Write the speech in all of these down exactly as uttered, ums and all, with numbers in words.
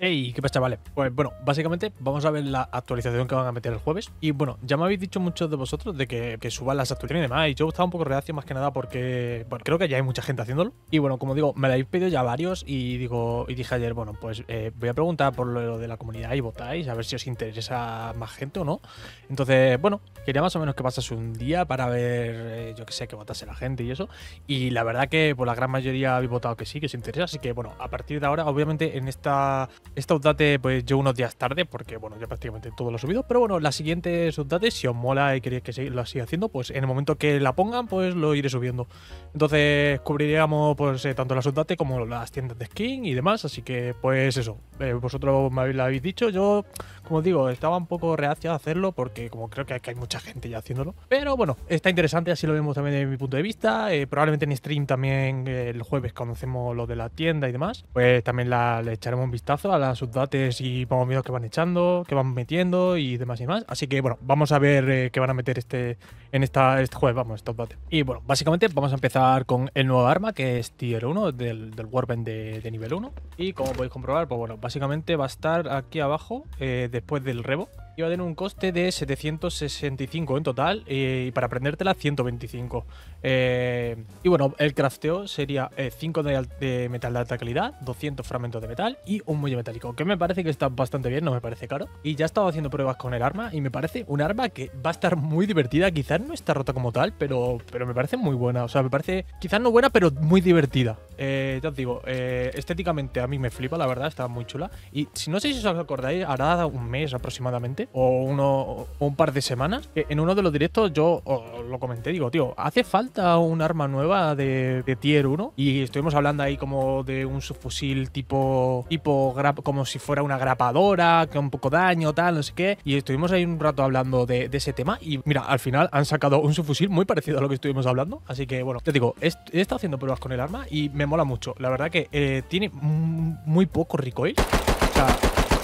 Hey, ¿qué pasa, chavales? Pues bueno, básicamente vamos a ver la actualización que van a meter el jueves. Y bueno, ya me habéis dicho muchos de vosotros de que, que suban las actualizaciones y demás. Y yo estaba un poco reacio más que nada porque, bueno, creo que ya hay mucha gente haciéndolo. Y bueno, como digo, me lo habéis pedido ya varios. Y digo, y dije ayer, bueno, pues eh, voy a preguntar por lo de la comunidad y votáis, a ver si os interesa más gente o no. Entonces, bueno, quería más o menos que pasase un día para ver, eh, yo que sé, que votase la gente y eso. Y la verdad que por la gran mayoría habéis votado que sí, que os interesa. Así que bueno, a partir de ahora, obviamente en esta. Esta update, pues yo unos días tarde, porque bueno, ya prácticamente todo lo he subido. Pero bueno, las siguientes updates, si os mola y queréis que lo siga haciendo, pues en el momento que la pongan, pues lo iré subiendo. Entonces cubriríamos pues eh, tanto las updates como las tiendas de skin y demás. Así que pues eso, eh, vosotros me lo habéis dicho. Yo, como os digo, estaba un poco reacio a hacerlo porque como creo que hay mucha gente ya haciéndolo. Pero bueno, está interesante, así lo vemos también desde mi punto de vista. Eh, probablemente en stream también eh, el jueves conocemos lo de la tienda y demás. Pues también la, le echaremos un vistazo a las updates y vamos viendo que van echando, que van metiendo y demás y demás. Así que bueno, vamos a ver eh, qué van a meter este en esta este jueves, vamos, esta update. Y bueno, básicamente vamos a empezar con el nuevo arma que es tier uno del, del Warband de, de nivel uno. Y como podéis comprobar, pues bueno, básicamente va a estar aquí abajo eh, después del Revo. Y va a tener un coste de setecientos sesenta y cinco en total eh, y para aprendértela ciento veinticinco. Eh, y bueno, el crafteo sería eh, cinco de, de metal de alta calidad, doscientos fragmentos de metal y un muelle metálico, que me parece que está bastante bien, no me parece caro. Y ya he estado haciendo pruebas con el arma y me parece un arma que va a estar muy divertida. Quizás no está rota como tal, pero, pero me parece muy buena. O sea, me parece quizás no buena, pero muy divertida. Eh, ya os digo, eh, estéticamente a mí me flipa, la verdad, está muy chula. Y si no sé si os acordáis, hará un mes aproximadamente o, uno, o un par de semanas, que en uno de los directos yo os lo comenté, digo, tío, hace falta un arma nueva de, de tier uno. Y estuvimos hablando ahí como de un subfusil tipo, tipo como si fuera una grapadora, con poco daño, tal, no sé qué. Y estuvimos ahí un rato hablando de, de ese tema. Y mira, al final han sacado un subfusil muy parecido a lo que estuvimos hablando. Así que bueno, te digo, he, he estado haciendo pruebas con el arma y me mola mucho. La verdad que eh, tiene muy poco recoil. O sea,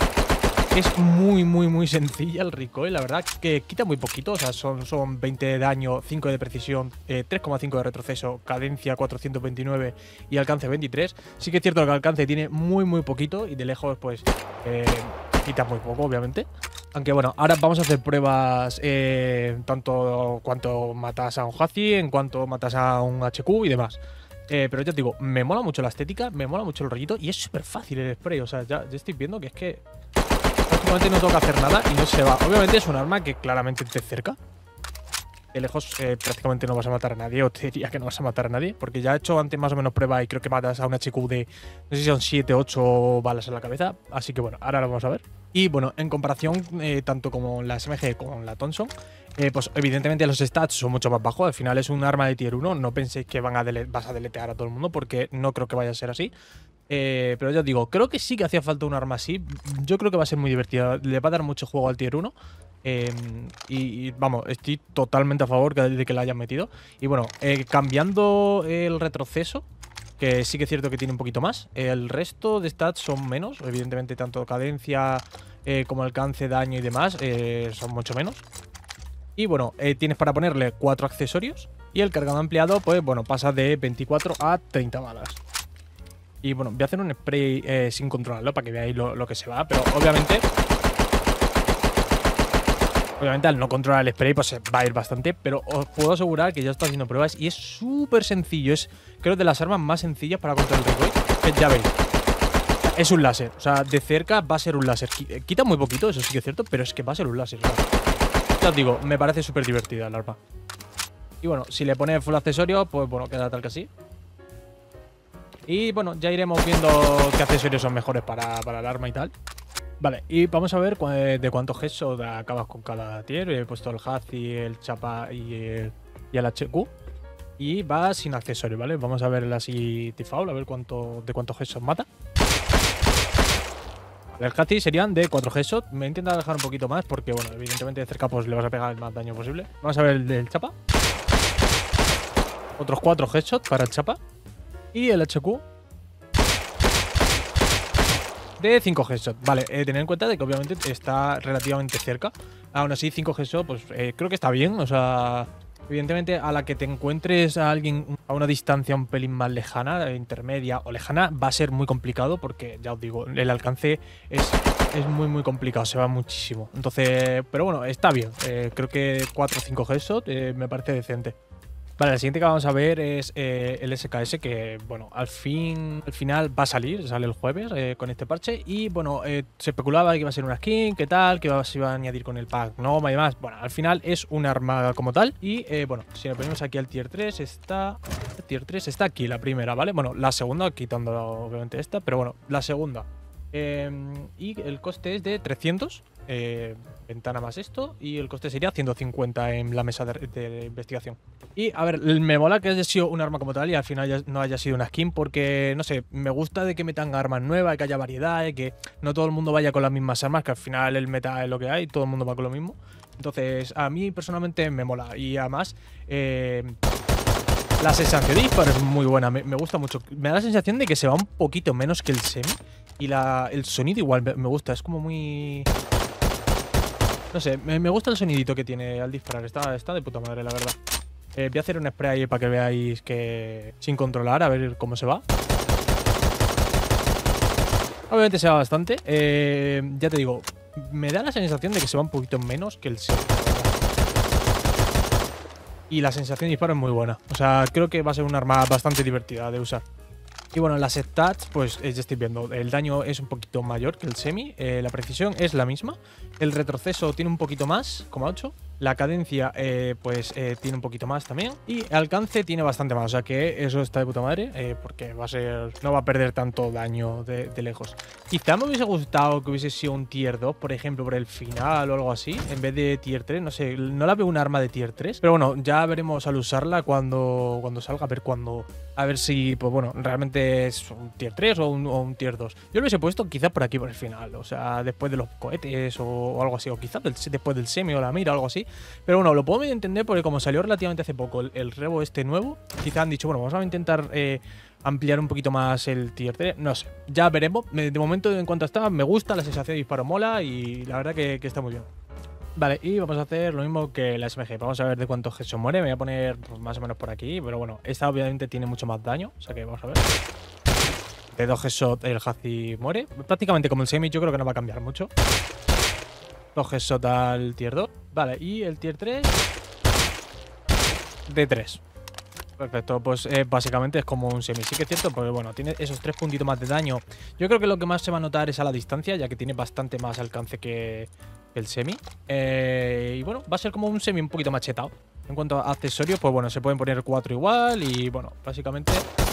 es muy, muy, muy sencilla el recoil. La verdad que quita muy poquito. O sea, son, son veinte de daño, cinco de precisión, eh, tres coma cinco de retroceso, cadencia cuatrocientos veintinueve y alcance veintitrés. Sí que es cierto que el alcance tiene muy, muy poquito y de lejos, pues, eh, quita muy poco, obviamente. Aunque bueno, ahora vamos a hacer pruebas eh, tanto cuanto matas a un Hazi, en cuanto matas a un H Q y demás. Eh, pero ya te digo, me mola mucho la estética, me mola mucho el rollito y es súper fácil el spray. O sea, ya, ya estoy viendo que es que prácticamente no toca hacer nada y no se va. Obviamente es un arma que claramente te cerca. De lejos eh, prácticamente no vas a matar a nadie, o te diría que no vas a matar a nadie, porque ya he hecho antes más o menos prueba y creo que matas a un H Q de, no sé si son siete, ocho balas en la cabeza. Así que bueno, ahora lo vamos a ver. Y bueno, en comparación eh, tanto con la S M G como con la Thompson, eh, pues evidentemente los stats son mucho más bajos. Al final es un arma de tier uno, no penséis que van a vas a deletear a todo el mundo, porque no creo que vaya a ser así. Eh, pero ya os digo, creo que sí que hacía falta un arma así. Yo creo que va a ser muy divertida, le va a dar mucho juego al tier uno. Eh, y, y vamos, estoy totalmente a favor de que la hayan metido. Y bueno, eh, cambiando el retroceso, que sí que es cierto que tiene un poquito más, el resto de stats son menos. Evidentemente tanto cadencia eh, como alcance, daño y demás eh, son mucho menos. Y bueno, eh, tienes para ponerle cuatro accesorios. Y el cargado ampliado, pues bueno, pasa de veinticuatro a treinta balas. Y bueno, voy a hacer un spray eh, sin controlarlo para que veáis lo, lo que se va. Pero obviamente Obviamente al no controlar el spray pues se va a ir bastante. Pero os puedo asegurar que ya estoy haciendo pruebas y es súper sencillo. Es creo de las armas más sencillas para controlar el recoil. Que ya veis, es un láser. O sea, de cerca va a ser un láser. Quita muy poquito, eso sí que es cierto, pero es que va a ser un láser. O sea, ya os digo, me parece súper divertida el arma. Y bueno, si le pones full accesorio, pues bueno, queda tal que así. Y bueno, ya iremos viendo qué accesorios son mejores para, para el arma y tal. Vale, y vamos a ver cu de cuántos headshots acabas con cada tier. He puesto el Hazi, el Chapa y el, y el H Q. Y va sin accesorio, ¿vale? Vamos a ver el así default, a ver cuánto, de cuántos headshots mata. El Hazi serían de cuatro headshots. Me he intentado dejar un poquito más porque, bueno, evidentemente de cerca pues le vas a pegar el más daño posible. Vamos a ver el del Chapa. Otros cuatro headshots para el Chapa. Y el H Q de cinco headshots. Vale, eh, tener en cuenta de que obviamente está relativamente cerca. Aún así, cinco headshots, pues eh, creo que está bien. O sea, Evidentemente, a la que te encuentres a alguien a una distancia un pelín más lejana, intermedia o lejana, va a ser muy complicado porque, ya os digo, el alcance es, es muy, muy complicado, se va muchísimo. Entonces, pero bueno, está bien. Eh, creo que cuatro o cinco headshots eh, me parece decente. Vale, el siguiente que vamos a ver es eh, el S K S, que bueno, al fin, al final va a salir, sale el jueves eh, con este parche. Y bueno, eh, se especulaba que iba a ser una skin, qué tal, que se iba a añadir con el pack Noma y demás. Bueno, al final es un arma como tal. Y eh, bueno, si nos ponemos aquí al tier tres, está. El tier tres está aquí, la primera, ¿vale? Bueno, la segunda, quitando obviamente esta, pero bueno, la segunda. Eh, y el coste es de trescientos. Eh, ventana más esto, y el coste sería ciento cincuenta en la mesa de, de investigación. Y a ver, me mola que haya sido un arma como tal y al final ya no haya sido una skin, porque no sé, me gusta de que metan armas nuevas, que haya variedad, que no todo el mundo vaya con las mismas armas, que al final el meta es lo que hay, todo el mundo va con lo mismo. Entonces a mí personalmente me mola, y además eh, la sensación de disparo es muy buena, me, me gusta mucho. Me da la sensación de que se va un poquito menos que el semi, y la, el sonido igual me, me gusta, es como muy... No sé, me, me gusta el sonidito que tiene al disparar. Está, está de puta madre, la verdad. Eh, voy a hacer un spray ahí para que veáis que... Sin controlar, a ver cómo se va. Obviamente se va bastante. Eh, ya te digo, me da la sensación de que se va un poquito menos que el set. Y la sensación de disparo es muy buena. O sea, creo que va a ser un arma bastante divertida de usar. Y bueno, las stats, pues eh, ya estoy viendo, el daño es un poquito mayor que el semi, eh, la precisión es la misma, el retroceso tiene un poquito más, como ocho, la cadencia eh, pues eh, tiene un poquito más también, y el alcance tiene bastante más, o sea que eso está de puta madre, eh, porque va a ser, no va a perder tanto daño de, de lejos. Quizá me hubiese gustado que hubiese sido un tier dos, por ejemplo, por el final o algo así, en vez de tier tres, no sé, no la veo un arma de tier tres, pero bueno, ya veremos al usarla cuando, cuando salga, a ver cuando, a ver si, pues bueno, realmente es un tier tres o un, o un tier dos. Yo lo hubiese puesto quizás por aquí, por el final, o sea, después de los cohetes o, o algo así, o quizás del, después del semi o la mira o algo así. Pero bueno, lo puedo entender porque como salió relativamente hace poco el, el Revo este nuevo, quizás han dicho, bueno, vamos a intentar eh, ampliar un poquito más el tier tres, no sé, ya veremos. De momento, en cuanto está, me gusta, la sensación de disparo mola y la verdad que, que está muy bien. Vale, y vamos a hacer lo mismo que la S M G. Vamos a ver de cuántos headshots muere. Me voy a poner pues, más o menos por aquí, pero bueno, esta obviamente tiene mucho más daño, o sea que vamos a ver. De dos headshots el Hazi muere. Prácticamente como el semi, yo creo que no va a cambiar mucho. Dos headshots al tier dos. Vale, y el tier tres de tres. Perfecto, pues eh, básicamente es como un semi. Sí que es cierto, porque bueno, tiene esos tres puntitos más de daño. Yo creo que lo que más se va a notar es a la distancia, ya que tiene bastante más alcance que el semi. Eh, y bueno, va a ser como un semi un poquito machetado. En cuanto a accesorios, pues bueno, se pueden poner cuatro igual y bueno, básicamente...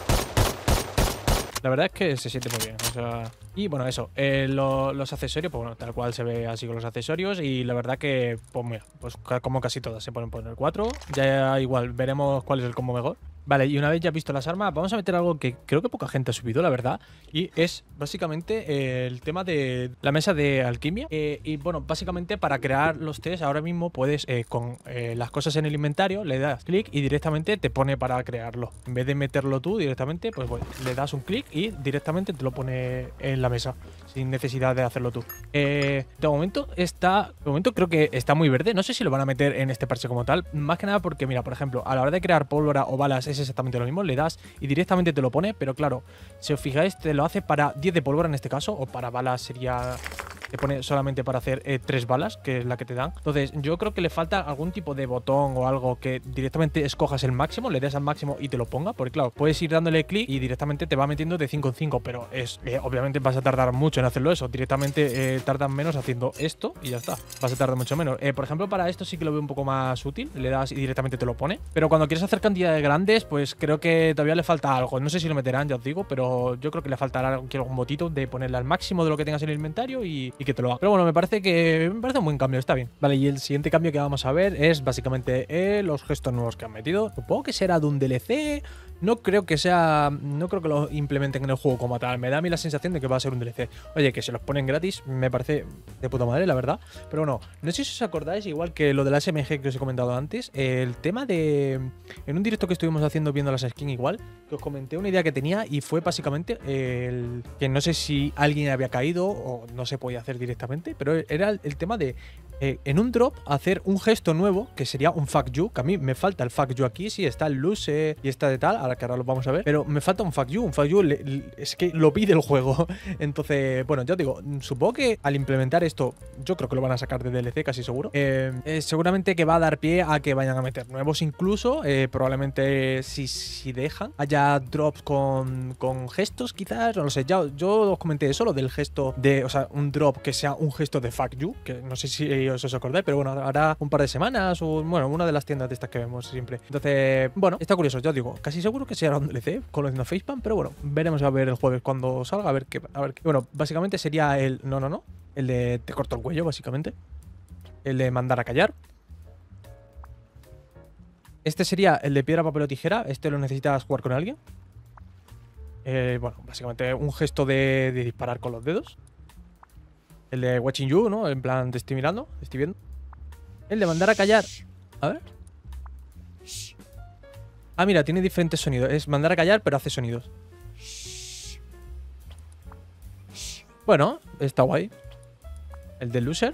La verdad es que se siente muy bien, o sea... Y bueno, eso, eh, lo, los accesorios, pues bueno, tal cual se ve así con los accesorios. Y la verdad que, pues mira, pues como casi todas se pueden poner cuatro. Ya igual, veremos cuál es el combo mejor. Vale, y una vez ya visto las armas, vamos a meter algo que creo que poca gente ha subido, la verdad. Y es básicamente eh, el tema de la mesa de alquimia. Eh, y bueno, básicamente para crear los test ahora mismo puedes, eh, con eh, las cosas en el inventario, le das clic y directamente te pone para crearlo. En vez de meterlo tú directamente, pues bueno, le das un clic y directamente te lo pone en la mesa, sin necesidad de hacerlo tú. Eh, de momento está, de momento creo que está muy verde. No sé si lo van a meter en este parche como tal. Más que nada porque, mira, por ejemplo, a la hora de crear pólvora o balas es exactamente lo mismo, le das y directamente te lo pone, pero claro, si os fijáis, te lo hace para diez de pólvora en este caso, o para balas sería... Te pone solamente para hacer eh, tres balas, que es la que te dan. Entonces, yo creo que le falta algún tipo de botón o algo que directamente escojas el máximo, le des al máximo y te lo ponga. Porque, claro, puedes ir dándole clic y directamente te va metiendo de cinco en cinco. Pero es eh, obviamente vas a tardar mucho en hacerlo eso. Directamente eh, tardan menos haciendo esto y ya está. Vas a tardar mucho menos. Eh, por ejemplo, para esto sí que lo veo un poco más útil. Le das y directamente te lo pone. Pero cuando quieres hacer cantidades grandes, pues creo que todavía le falta algo. No sé si lo meterán, ya os digo, pero yo creo que le faltará algún botito de ponerle al máximo de lo que tengas en el inventario y, y que te lo haga. Pero bueno, me parece que me parece un buen cambio, está bien. Vale, y el siguiente cambio que vamos a ver es básicamente eh, los gestos nuevos que han metido. Supongo que será de un D L C. no creo que sea... No creo que lo implementen en el juego como tal. Me da a mí la sensación de que va a ser un D L C. Oye, que se los ponen gratis, me parece de puta madre, la verdad. Pero bueno, no sé si os acordáis, igual que lo de la S M G que os he comentado antes, el tema de... En un directo que estuvimos haciendo viendo las skins igual, que os comenté una idea que tenía y fue básicamente el... Que no sé si alguien había caído o no se podía hacer directamente, pero era el, el tema de... Eh, en un drop hacer un gesto nuevo que sería un fuck you, que a mí me falta el fuck you aquí, sí, está el luce y está de tal, ahora que ahora lo vamos a ver, pero me falta un fuck you, un fuck you le, le, es que lo pide el juego. Entonces, bueno, ya os digo, supongo que al implementar esto, yo creo que lo van a sacar de D L C casi seguro, eh, eh, seguramente que va a dar pie a que vayan a meter nuevos incluso, eh, probablemente si, si dejan, haya drops con, con gestos quizás, no lo sé, ya yo os comenté eso, lo del gesto de, o sea, un drop que sea un gesto de fuck you, que no sé si os, os acordáis, pero bueno, hará un par de semanas o, bueno, una de las tiendas de estas que vemos siempre. Entonces, bueno, está curioso, ya os digo, casi seguro que será un D L C conociendo a Facepalm, pero bueno, veremos a ver el jueves cuando salga, a ver qué, a ver qué. Bueno, básicamente sería el, no, no, no, el de te corto el cuello, básicamente, el de mandar a callar. Este sería el de piedra, papel o tijera, este lo necesitas jugar con alguien. Eh, bueno, básicamente un gesto de, de disparar con los dedos. El de watching you, ¿no? En plan, te estoy mirando, te estoy viendo. El de mandar a callar. A ver. Ah, mira, tiene diferentes sonidos. Es mandar a callar, pero hace sonidos. Bueno, está guay. El de loser.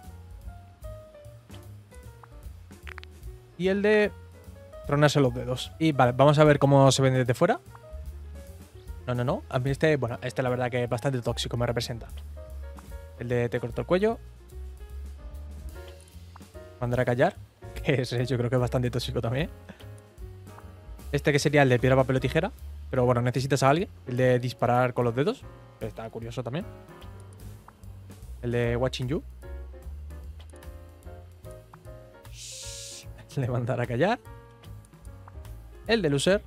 Y el de tronarse los dedos. Y vale, vamos a ver cómo se ven desde fuera. No, no, no. A mí este, bueno, este la verdad que es bastante tóxico, me representa. El de te corto el cuello. Mandar a callar. Que es, yo creo que es bastante tóxico también. Este que sería el de piedra, papel o tijera. Pero bueno, necesitas a alguien. El de disparar con los dedos. Está curioso también. El de watching you. El de mandar a callar. El de loser.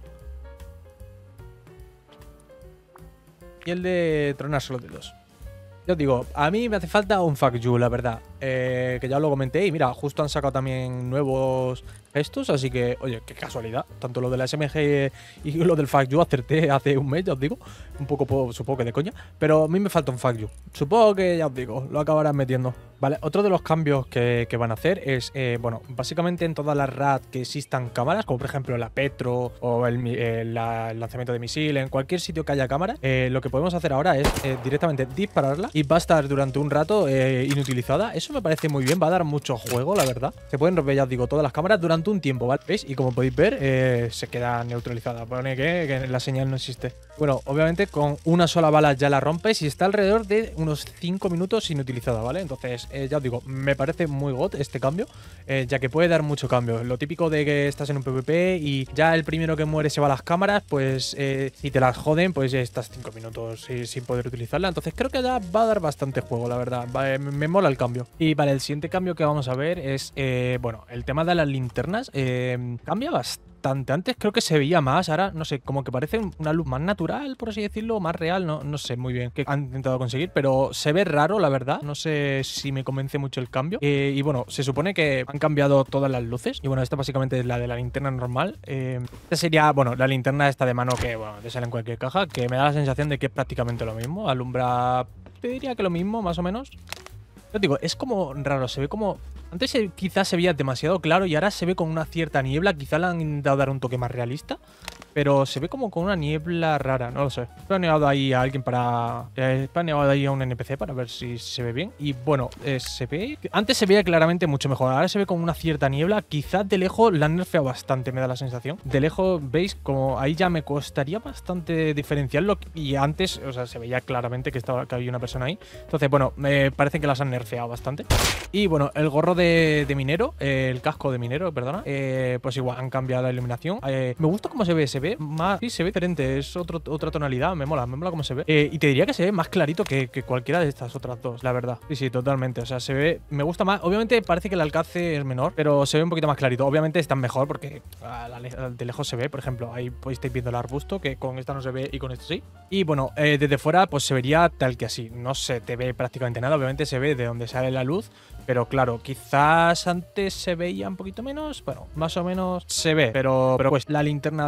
Y el de tronarse los dedos. Yo os digo, a mí me hace falta un fuck you, la verdad. Eh, que ya lo comenté y mira, justo han sacado también nuevos gestos, así que, oye, qué casualidad. Tanto lo de la S M G y lo del fuck you acerté hace un mes, ya os digo. Un poco, supongo que de coña. Pero a mí me falta un fuck you. Supongo que, ya os digo, lo acabarán metiendo. Vale, otro de los cambios que, que van a hacer es, eh, bueno, básicamente en todas las R A D que existan cámaras, como por ejemplo la Petro o el, eh, la, el lanzamiento de misil, en cualquier sitio que haya cámaras, eh, lo que podemos hacer ahora es eh, directamente dispararla y va a estar durante un rato eh, inutilizada. Eso me parece muy bien, va a dar mucho juego, la verdad. Se pueden romper, ya os digo, todas las cámaras durante un tiempo, ¿vale? ¿Veis? Y como podéis ver, eh, se queda neutralizada. Pone que, que la señal no existe. Bueno, obviamente con una sola bala ya la rompes y está alrededor de unos cinco minutos inutilizada, ¿vale? Entonces, eh, ya os digo, me parece muy god este cambio, eh, ya que puede dar mucho cambio. Lo típico de que estás en un PvP y ya el primero que muere se va a las cámaras, pues eh, si te las joden, pues ya estás cinco minutos sin, sin poder utilizarla. Entonces creo que ya va a dar bastante juego, la verdad. Va, me, me mola el cambio. Y vale, el siguiente cambio que vamos a ver es, eh, bueno, el tema de las linternas. Eh, cambia bastante. Antes creo que se veía más, ahora no sé, como que parece una luz más natural, por así decirlo, más real, no, no sé muy bien qué han intentado conseguir, pero se ve raro, la verdad, no sé si me convence mucho el cambio. Eh, y bueno, se supone que han cambiado todas las luces, y bueno, esta básicamente es la de la linterna normal. Eh, esta sería, bueno, la linterna esta de mano que, bueno, te sale en cualquier caja, que me da la sensación de que es prácticamente lo mismo, alumbra, te diría que lo mismo, más o menos. Yo digo, es como raro, se ve como... Antes se, quizás se veía demasiado claro y ahora se ve con una cierta niebla. Quizá le han intentado dar un toque más realista, pero se ve como con una niebla rara, no lo sé. He planeado ahí a alguien para... He planeado ahí a un N P C para ver si se ve bien. Y bueno, eh, se ve... Antes se veía claramente mucho mejor, ahora se ve con una cierta niebla. Quizás de lejos la han nerfeado bastante, me da la sensación. De lejos, veis, como ahí ya me costaría bastante diferenciarlo. Y antes, o sea, se veía claramente que, estaba, que había una persona ahí. Entonces, bueno, me parece que las han nerfeado bastante. Y bueno, el gorro de De, de minero, eh, el casco de minero, perdona, eh, pues igual han cambiado la iluminación. Eh, me gusta cómo se ve, se ve más, sí, se ve diferente, es otro, otra tonalidad, me mola, me mola cómo se ve. Eh, y te diría que se ve más clarito que, que cualquiera de estas otras dos, la verdad. Sí, sí, totalmente, o sea, se ve, me gusta más. Obviamente parece que el alcance es menor, pero se ve un poquito más clarito. Obviamente están mejor porque a la, a de lejos se ve, por ejemplo, ahí pues estáis viendo el arbusto, que con esta no se ve y con esto sí. Y bueno, eh, desde fuera pues se vería tal que así, no se te ve prácticamente nada, obviamente se ve de donde sale la luz. Pero claro, quizás antes se veía un poquito menos. Bueno, más o menos se ve. Pero, pero pues la linterna de mano pues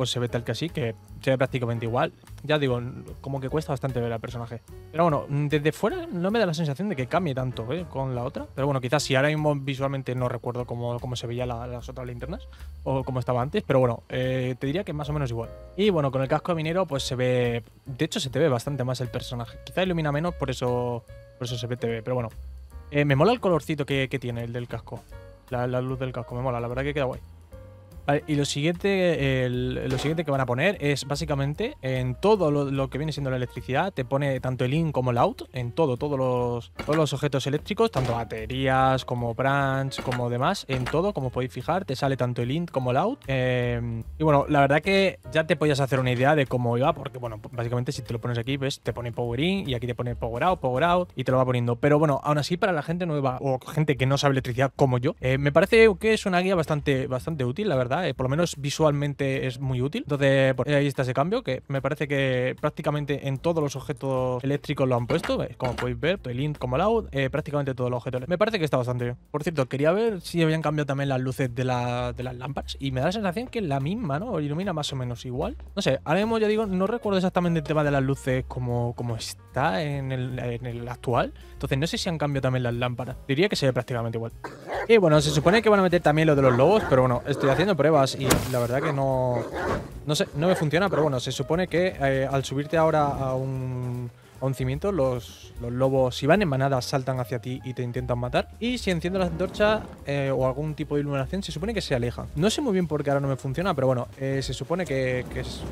pues se ve tal que así, que se ve prácticamente igual. Ya digo, como que cuesta bastante ver al personaje. Pero bueno, desde fuera no me da la sensación de que cambie tanto ¿eh? con la otra. Pero bueno, quizás si ahora mismo visualmente no recuerdo cómo, cómo se veía la, las otras linternas o cómo estaba antes. Pero bueno, eh, te diría que más o menos igual. Y bueno, con el casco de minero pues se ve... De hecho se te ve bastante más el personaje. Quizá ilumina menos, por eso, por eso se ve te ve. Pero bueno, eh, me mola el colorcito que, que tiene el del casco. La, la luz del casco, me mola, la verdad que queda guay. Vale, y lo siguiente, el, lo siguiente que van a poner es básicamente en todo lo, lo que viene siendo la electricidad, te pone tanto el in como el out, en todo, todos los, todos los objetos eléctricos, tanto baterías como branch, como demás, en todo, como podéis fijar, te sale tanto el in como el out. Eh, y bueno, la verdad que ya te podías hacer una idea de cómo iba, porque bueno, básicamente si te lo pones aquí, ves, te pone power in y aquí te pone power out, power out y te lo va poniendo. Pero bueno, aún así para la gente nueva o gente que no sabe electricidad como yo, eh, me parece que es una guía bastante, bastante útil, la verdad. Eh, por lo menos visualmente es muy útil. Entonces, pues, ahí está ese cambio, que me parece que prácticamente en todos los objetos eléctricos lo han puesto. Eh, como podéis ver, el in como el out, eh, prácticamente todos los objetos. Me parece que está bastante bien. Por cierto, quería ver si habían cambiado también las luces de, la, de las lámparas. Y me da la sensación que es la misma, ¿no? Ilumina más o menos igual. No sé, ahora mismo ya digo, no recuerdo exactamente el tema de las luces como, como está en el, en el actual. Entonces, no sé si han cambiado también las lámparas. Diría que se ve prácticamente igual. Y bueno, se supone que van a meter también lo de los lobos, pero bueno, estoy haciendo pruebas y la verdad que no... No sé, no me funciona, pero bueno, se supone que eh, al subirte ahora a un, a un cimiento, los, los lobos, si van en manada, saltan hacia ti y te intentan matar. Y si enciendo la antorcha eh, o algún tipo de iluminación, se supone que se alejan. No sé muy bien por qué ahora no me funciona, pero bueno, eh, se supone que, que es...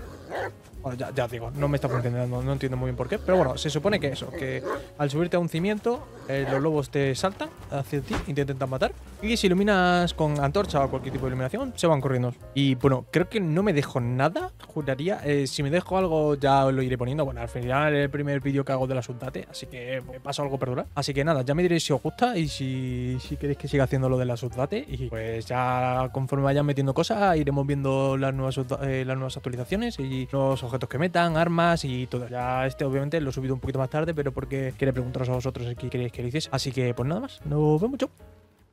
Bueno, ya, ya digo, no me está funcionando, no entiendo muy bien por qué. Pero bueno, se supone que eso, que al subirte a un cimiento, eh, los lobos te saltan hacia ti y te intentan matar. Y si iluminas con antorcha o cualquier tipo de iluminación, se van corriendo. Y bueno, creo que no me dejo nada, juraría. Eh, si me dejo algo ya lo iré poniendo. Bueno, al final es el primer vídeo que hago de la subdate, así que me paso algo perdurar. Así que nada, ya me diréis si os gusta y si, si queréis que siga haciendo lo de la subdate. Y pues ya conforme vayan metiendo cosas, iremos viendo las nuevas, eh, las nuevas actualizaciones y los objetos que metan, armas y todo. Ya este obviamente lo he subido un poquito más tarde, pero porque quería preguntaros a vosotros qué queréis que le hiciese. Así que pues nada más, nos vemos, chao.